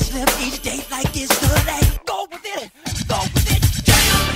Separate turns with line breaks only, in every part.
live each day like it's the last. Go with it, go with it. Damn,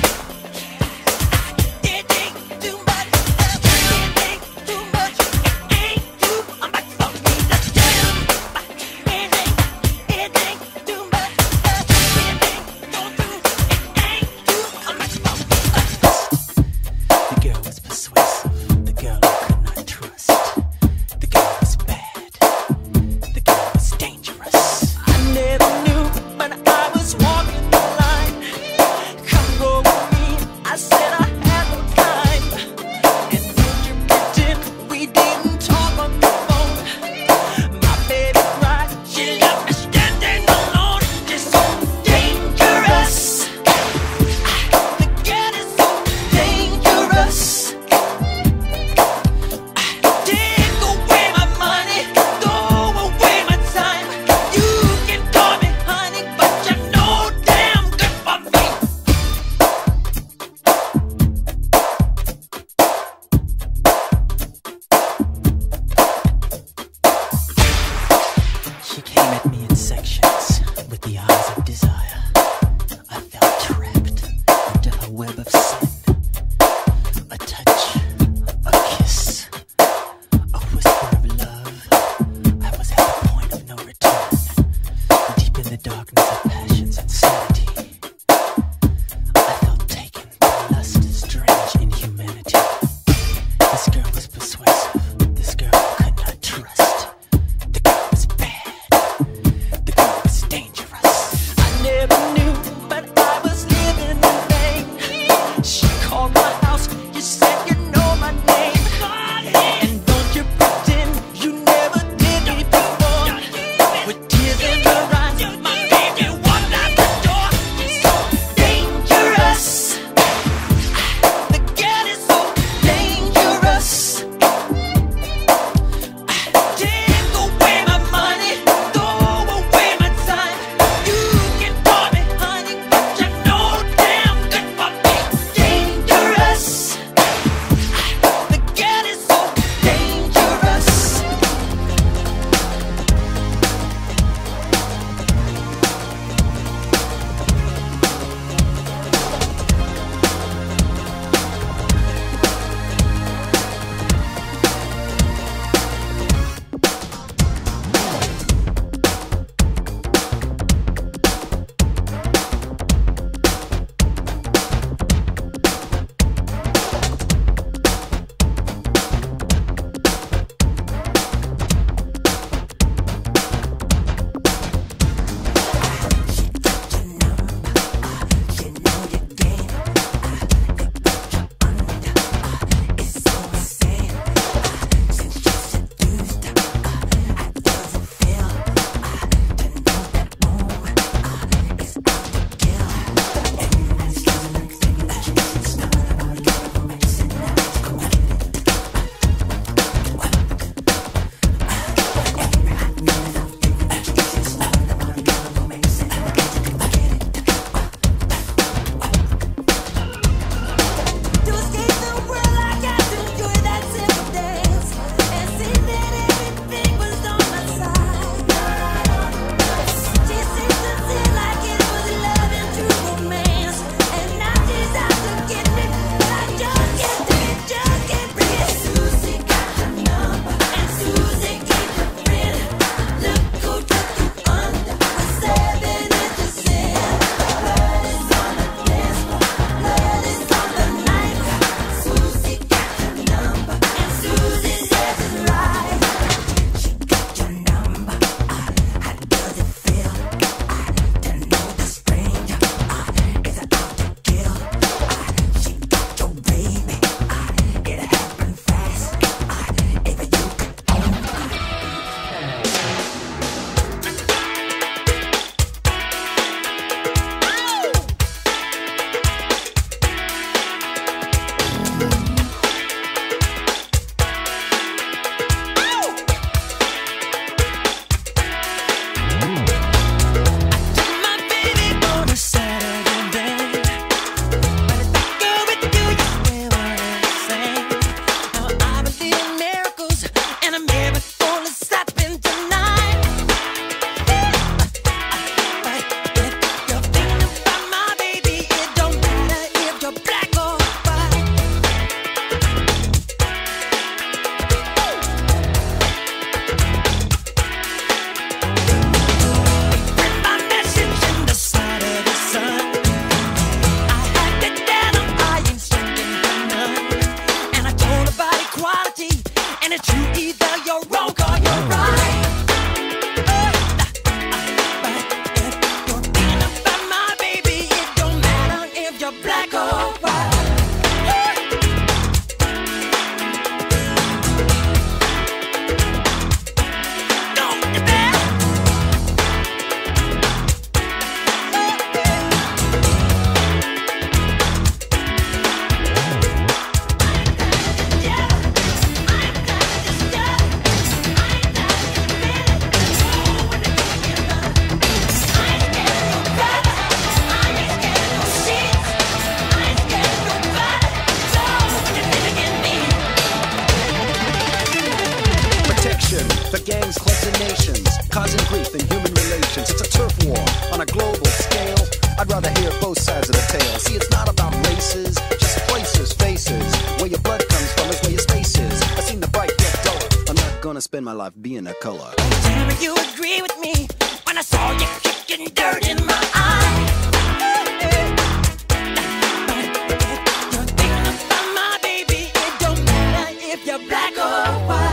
it ain't too much. It ain't too much. It ain't too much for me to damn. It ain't too much. It ain't don't do. It ain't too much for me. The girl was persuasive. The girl I could not trust. The girl was bad. The girl was dangerous. I never knew, but I was walking the line. Come go with me, I said I had no time. And did you pretend we didn't talk on the phone? My baby cried, she left me standing alone. It's so dangerous. The girl is so dangerous. Take away my money, throw away my time. You can call me honey, but you know damn good for me. She came at me in sections with the eyes of desire. I felt trapped into her web of sin. A touch, a kiss, a whisper of love. I was at the point of no return, deep in the darkness of passion's insanity. I felt taken by lust, strange inhumanity. This girl was persuasive. This girl I could not trust. The girl was bad. The girl was dangerous. I never knew, but I was living in vain. She called my house. You said you know my name. And don't you pretend you never did me before. With tears in her eyes, my baby walked out the door.
spend my life being a color.
Tell me you agree with me when I saw you kicking dirt in my eye. You're thinking about my baby. It don't matter if you're black or white.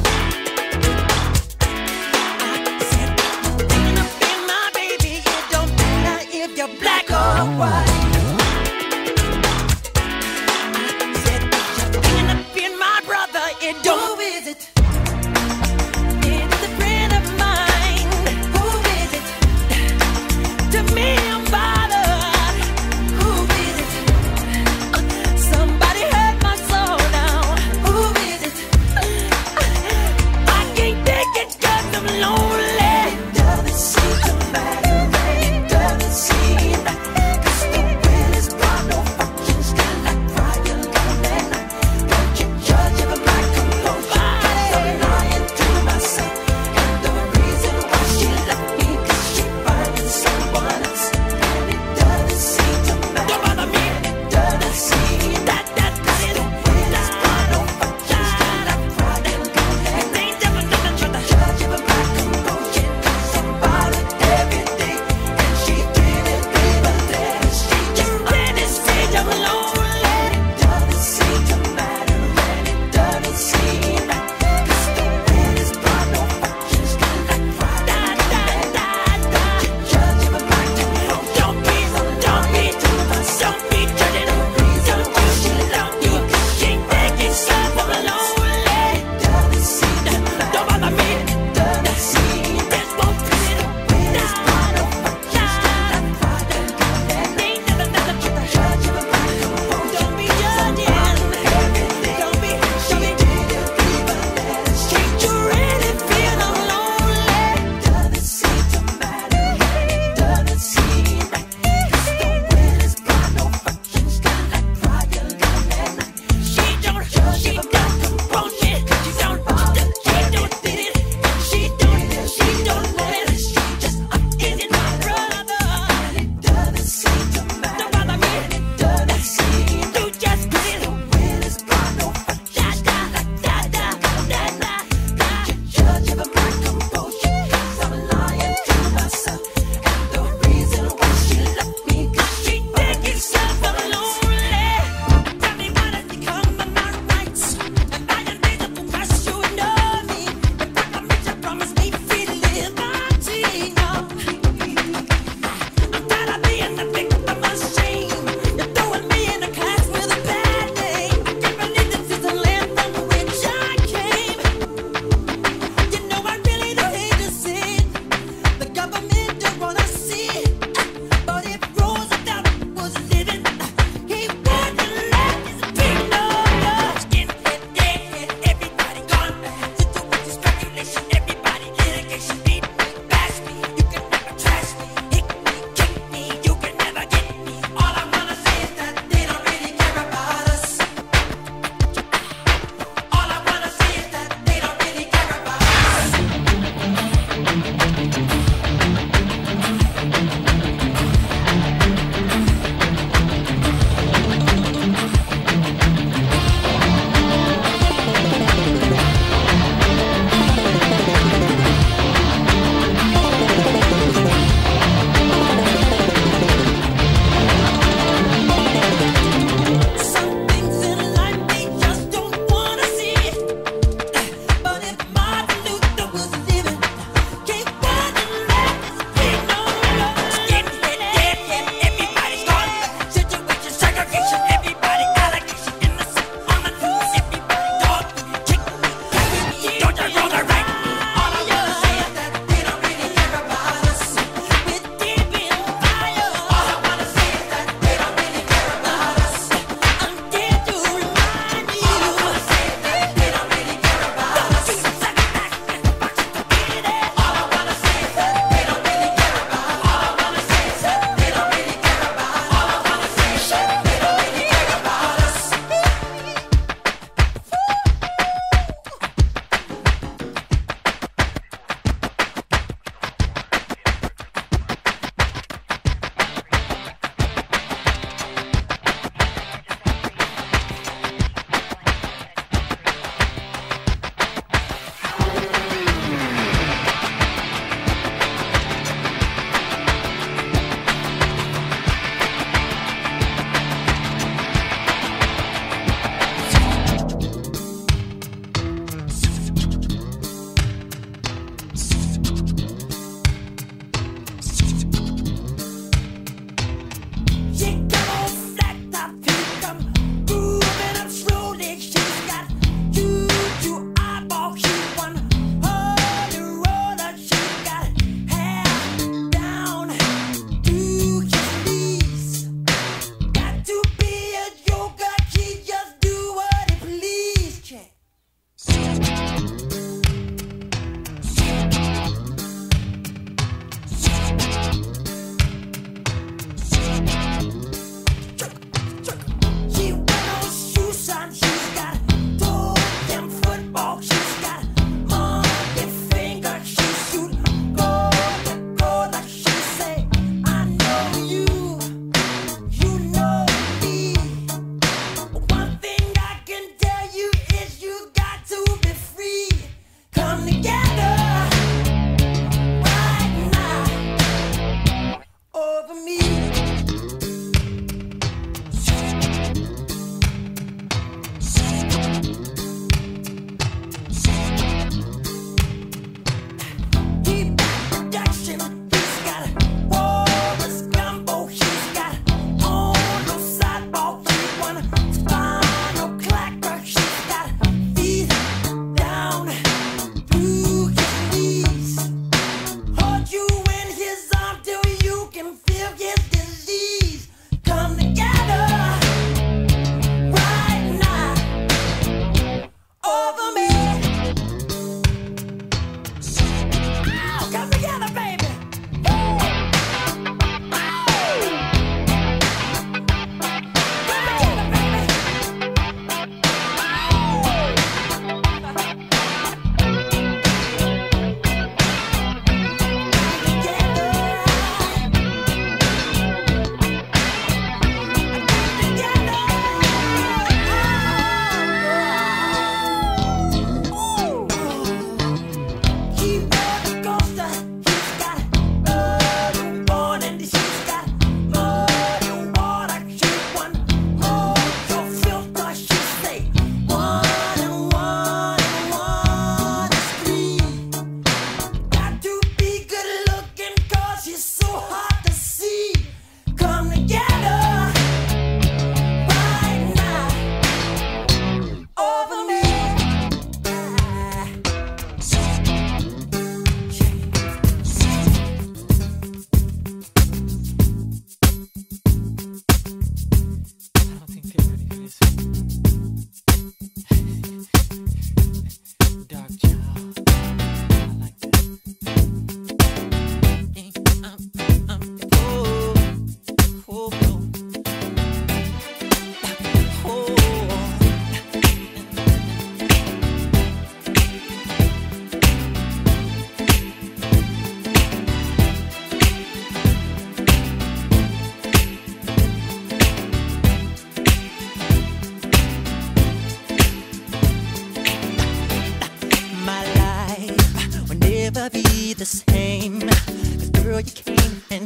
I said you're thinking about my baby. It don't matter if you're black or white. I said you're thinking about my brother. It don't. Who is it? It's a friend of mine. Who is it? To me, I'm bothered. Who is it? Somebody hurt my soul now. Who is it? I can't take it 'cause I'm lonely. It doesn't seem to matter. It doesn't seem like 'cause the will is gone. No functions can like crying lonely night. Don't you judge of my composure? 'Cause I'm lying to myself. And the reason why she left me 'cause she finding someone else. And it doesn't seem to matter. Don't bother me. It doesn't seem that the will is gone. No functions can like crying lonely night. It ain't never nothing but the judge of my composure. 'Cause I'm bothered every day. And she didn't leave a letter. She just really said I'm lonely. It doesn't seem to matter. And it doesn't seem like 'cause the will is gone. No functions can like crying lonely night. You judge of my composure. Don't be to myself. Don't be judging. Don't you she love me 'cause she thinking some I'm lonely. It doesn't seem to matter. Don't bother me. It doesn't seem there's no pity. Will is gone. No functions can like crying lonely night. Ain't never nothing but the judge of my composure. Don't be judging. Don't be. She didn't leave a letter. Can't you really feel I'm lonely? It doesn't seem to matter. It doesn't seem right. 'Cause the will is gone. No functions can like crying lonely night. She don't compose it. She don't did it. She don't let it. She just isn't my brother. And it doesn't seem to matter. Don't bother me. It doesn't seem. You just did it. The will is gone. No functions can like you judge of my composure. 'Cause I'm lying to myself. And the reason why she left me 'cause she thinking self I'm lonely. Tell me what has become of my rights. Am I a reason to trust you and know me? If I commit you, promise me free liberty. No. I'm tired of being the victim of shame. You're throwing me in a class with a bad name. I can't believe this is the land from which I came. You know I really don't hate to see it. The government don't wanna see it. But if Roosevelt was living, he wouldn't let his people know. Skinhead, deadhead, everybody gone bad. Situation, speculation, everybody litigation. Beat me, bash me, you can never trash me. Hit me, kick me, you can never get me. All I wanna say is that they don't really care about us. All I wanna say is that they don't really care about us.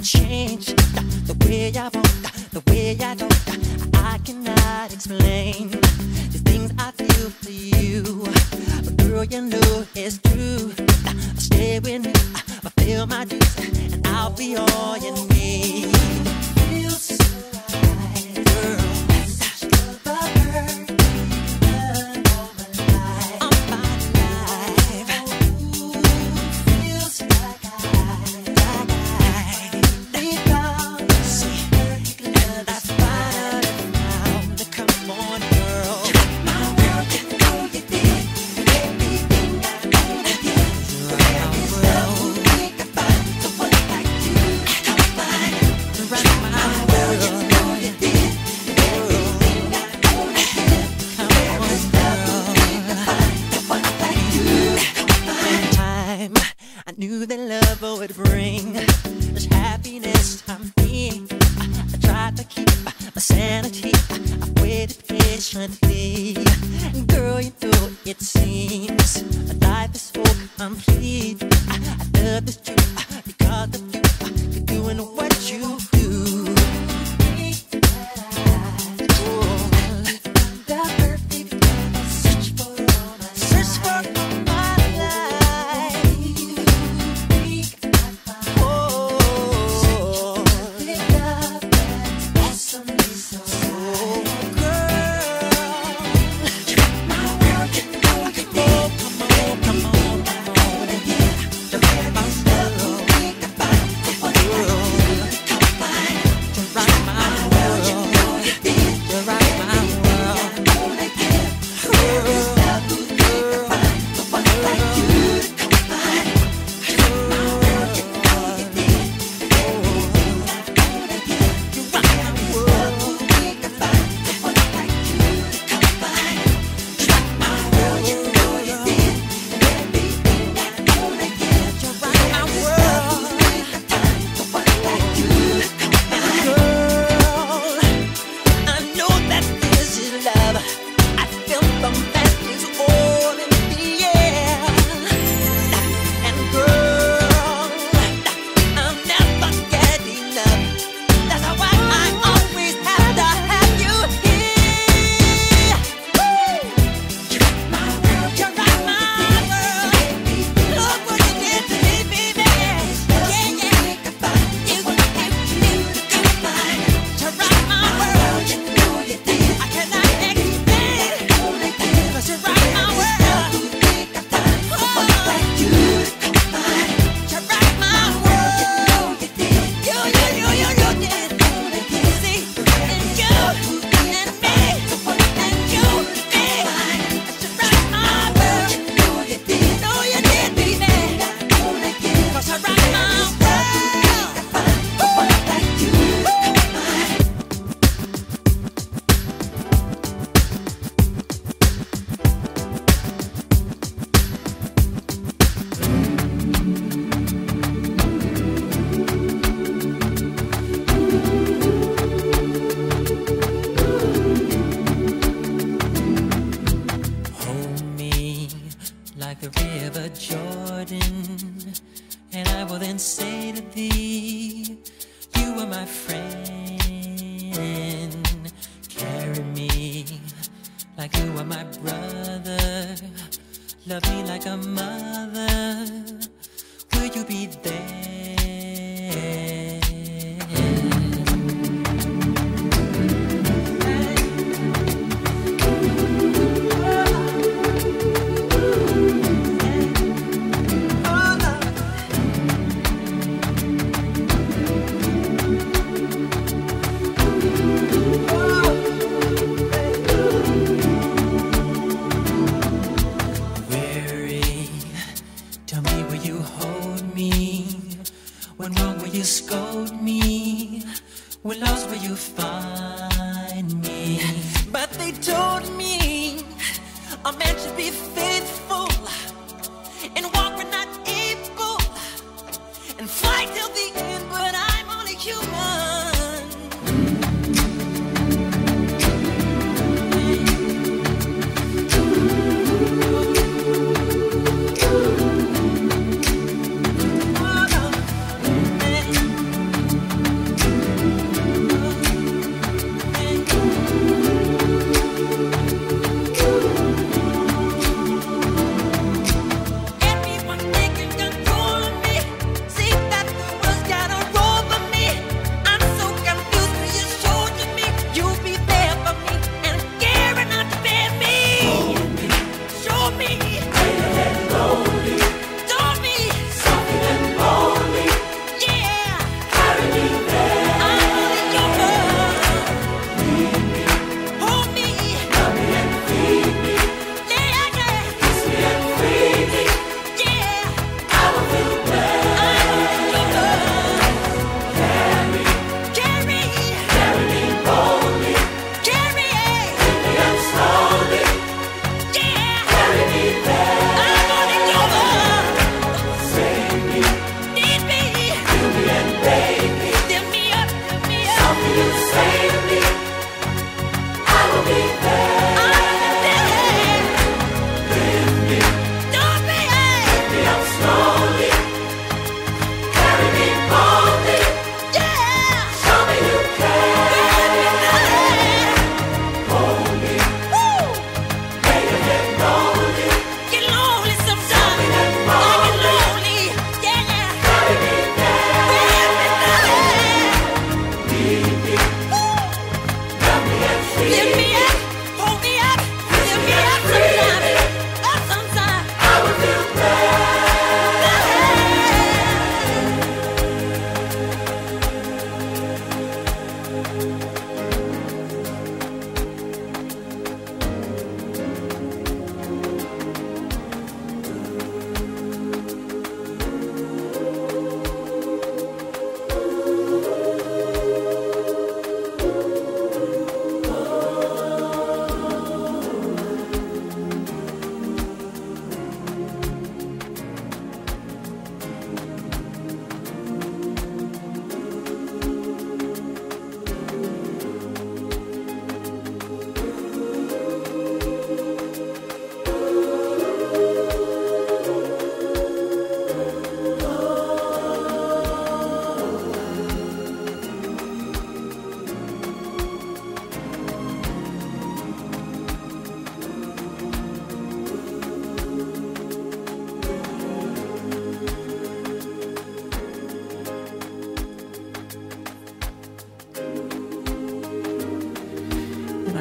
can change the way I walk, the way I talk. I cannot explain the things I feel for you. But girl, you know it's true. Stay with me, fulfill my dreams, and I'll be all you need. Feels so right, girl. I knew that love would bring this happiness I'm feeling. I tried to keep my sanity. I waited patiently. Girl, you know it seems life is so complete. I love this truth because of you. You're doing what you do.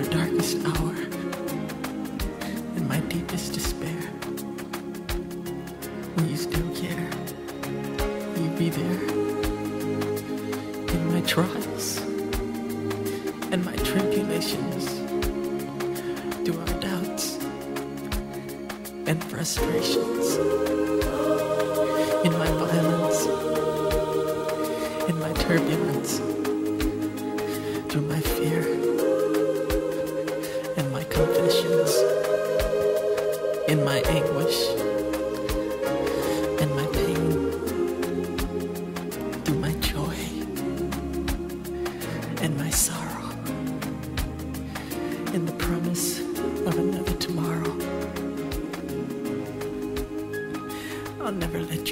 darkest hour, in my deepest despair, will you still care? Will you be there in my trials and my tribulations, through our doubts and frustrations, in my violence, in my turbulence, through my fear and my confessions, in my anguish and my pain, through my joy and my sorrow, in the promise of another tomorrow. I'll never let